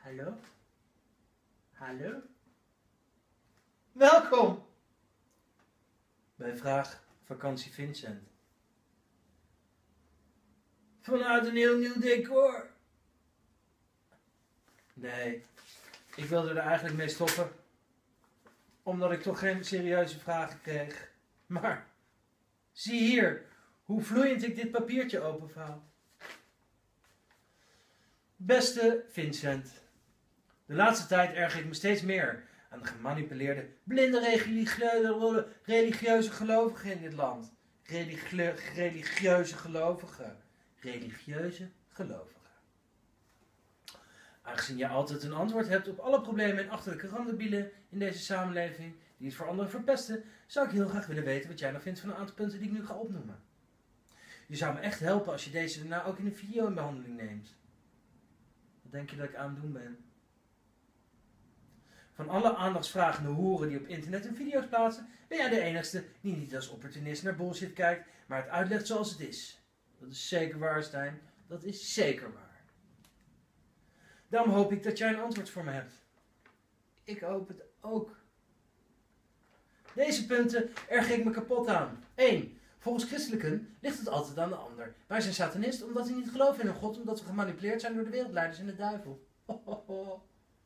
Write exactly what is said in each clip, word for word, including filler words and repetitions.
Hallo? Hallo? Welkom! Bij Vraag Vakantie Vincent. Vanuit een heel nieuw decor. Nee, ik wilde er eigenlijk mee stoppen. Omdat ik toch geen serieuze vragen kreeg. Maar, zie hier hoe vloeiend ik dit papiertje openvouw. Beste Vincent. De laatste tijd erger ik me steeds meer aan de gemanipuleerde, blinde religieuze, religieuze gelovigen in dit land. Religie, religieuze gelovigen. Religieuze gelovigen. Aangezien je altijd een antwoord hebt op alle problemen en achterlijke randebielen in deze samenleving die het voor anderen verpesten, zou ik heel graag willen weten wat jij nou vindt van een aantal punten die ik nu ga opnoemen. Je zou me echt helpen als je deze daarna ook in een video in behandeling neemt. Wat denk je dat ik aan het doen ben? Van alle aandachtsvragende hoeren die op internet hun video's plaatsen, ben jij de enigste die niet als opportunist naar bullshit kijkt, maar het uitlegt zoals het is. Dat is zeker waar, Stijn. Dat is zeker waar. Daarom hoop ik dat jij een antwoord voor me hebt. Ik hoop het ook. Deze punten erger ik me kapot aan. één. Volgens christelijken ligt het altijd aan de ander. Wij zijn satanist omdat we niet geloven in een God, omdat we gemanipuleerd zijn door de wereldleiders en de duivel. Ho, ho, ho.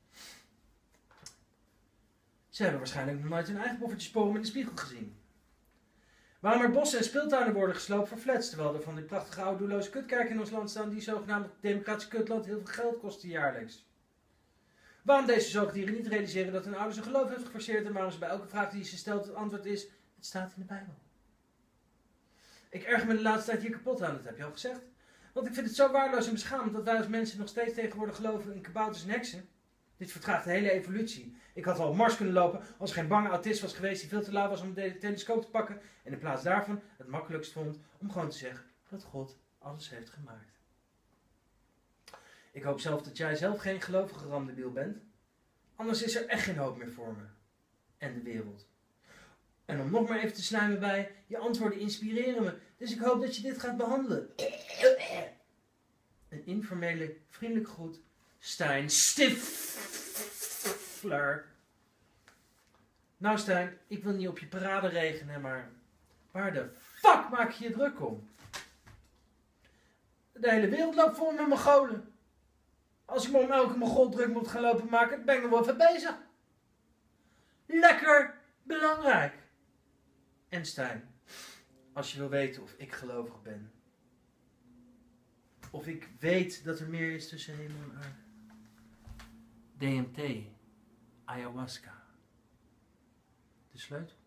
Ze hebben waarschijnlijk nog nooit hun eigen poffertje sporen in de spiegel gezien. Waarom er bossen en speeltuinen worden gesloopt voor flats, terwijl er van die prachtige oude doelloze kutkerken in ons land staan die zogenaamd democratische kutland heel veel geld kosten jaarlijks. Waarom deze zoogdieren niet realiseren dat hun ouders hun geloof heeft geforceerd en waarom ze bij elke vraag die ze stelt het antwoord is, het staat in de Bijbel. Ik erger me de laatste tijd hier kapot aan, dat heb je al gezegd. Want ik vind het zo waardeloos en beschamend dat wij als mensen nog steeds tegenwoordig geloven in kabouters en heksen. Dit vertraagt de hele evolutie. Ik had wel op Mars kunnen lopen als er geen bange autist was geweest die veel te lui was om de telescoop te pakken en in plaats daarvan het makkelijkst vond om gewoon te zeggen dat God alles heeft gemaakt. Ik hoop zelf dat jij zelf geen gelovige randebiel bent. Anders is er echt geen hoop meer voor me. En de wereld. En om nog maar even te slijmen bij, je antwoorden inspireren me. Dus ik hoop dat je dit gaat behandelen. Een informele, vriendelijke groet. Stijn Stifler. Nou Stijn, ik wil niet op je parade regenen, maar waar de fuck maak je je druk om? De hele wereld loopt vol met Mongolen. Als ik me om elke Mongool druk moet gaan lopen maken, ben ik nog wel even bezig. Lekker belangrijk. En Stijn, als je wil weten of ik gelovig ben, of ik weet dat er meer is tussen hemel en aarde. D M T, ayahuasca, de sleutel.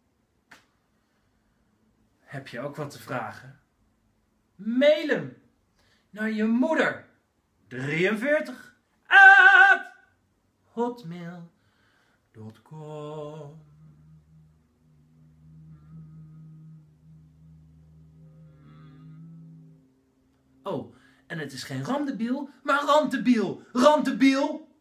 Heb je ook wat te vragen? Mail hem naar je moeder, drieënveertig, at hotmail punt com. Oh, en het is geen randebiel, maar randebiel, randebiel.